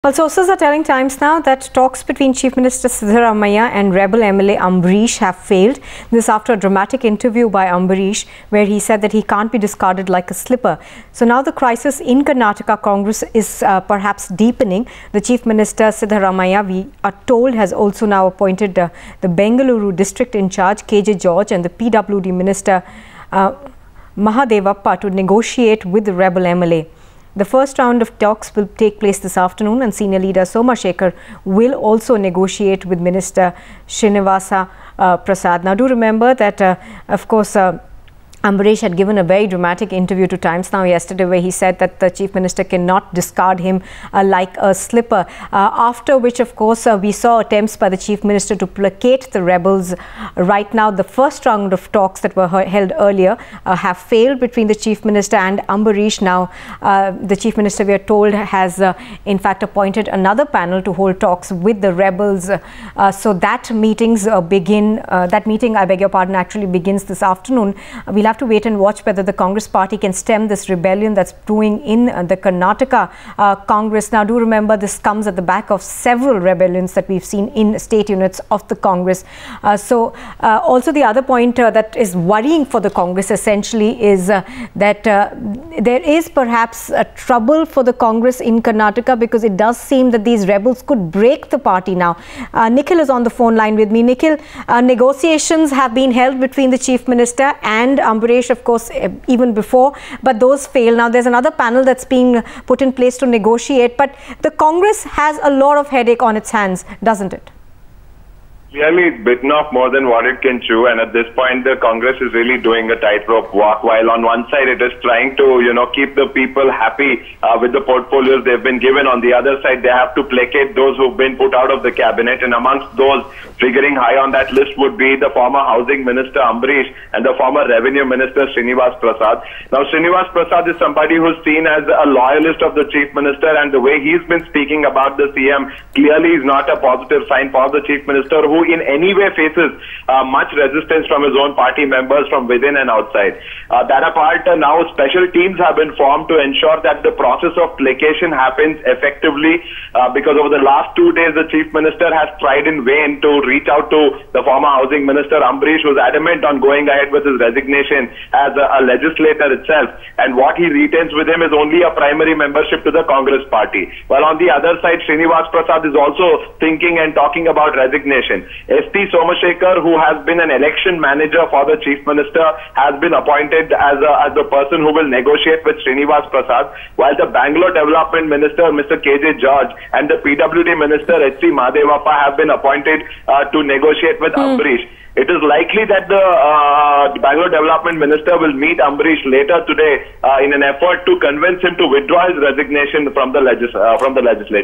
Well, sources are telling Times Now that talks between Chief Minister Siddaramaiah and rebel MLA Ambareesh have failed. This after a dramatic interview by Ambareesh where he said that he can't be discarded like a slipper. So now the crisis in Karnataka Congress is perhaps deepening. The Chief Minister Siddaramaiah, we are told, has also now appointed the Bengaluru District in charge, KJ George, and the PWD Minister Mahadevappa to negotiate with the rebel MLA. The first round of talks will take place this afternoon, and senior leader Somashekar will also negotiate with Minister Srinivasa Prasad. Now, do remember that, of course, Ambareesh had given a very dramatic interview to Times Now yesterday where he said that the Chief Minister cannot discard him like a slipper. After which, of course, we saw attempts by the Chief Minister to placate the rebels. Right now, the first round of talks that were held earlier have failed between the Chief Minister and Ambareesh. Now, the Chief Minister, we are told, has in fact appointed another panel to hold talks with the rebels. So that meetings begin. That meeting, I beg your pardon, actually begins this afternoon. We'll have to wait and watch whether the Congress party can stem this rebellion that's brewing in the Karnataka Congress. Now, do remember, this comes at the back of several rebellions that we've seen in state units of the Congress. Also, the other point that is worrying for the Congress essentially is that there is perhaps a trouble for the Congress in Karnataka, because it does seem that these rebels could break the party now. Nikhil is on the phone line with me. Nikhil, negotiations have been held between the Chief Minister and Ambareesh, of course, even before, but those fail. Now, there's another panel that's being put in place to negotiate, but the Congress has a lot of headache on its hands, doesn't it? Clearly, it's bitten off more than what it can chew, and at this point, the Congress is really doing a tightrope walk. While on one side, it is trying to, keep the people happy with the portfolios they've been given. On the other side, they have to placate those who've been put out of the cabinet, and amongst those figuring high on that list would be the former Housing Minister Ambareesh and the former Revenue Minister Srinivasa Prasad. Now, Srinivasa Prasad is somebody who's seen as a loyalist of the Chief Minister, and the way he's been speaking about the CM clearly is not a positive sign for the Chief Minister, who in any way faces much resistance from his own party members from within and outside. That apart, now special teams have been formed to ensure that the process of placation happens effectively, because over the last 2 days, the Chief Minister has tried in vain to reach out to the former Housing Minister Ambareesh, who's adamant on going ahead with his resignation as a legislator itself, and what he retains with him is only a primary membership to the Congress party. While on the other side, Srinivasa Prasad is also thinking and talking about resignation. ST Somashekar, who has been an election manager for the Chief Minister, has been appointed as the person who will negotiate with Srinivasa Prasad, while the Bangalore Development Minister, Mr. KJ George, and the PWD Minister, Mahadevappa, have been appointed to negotiate with Ambareesh. It is likely that the Bangalore Development Minister will meet Ambareesh later today in an effort to convince him to withdraw his resignation from the legislature.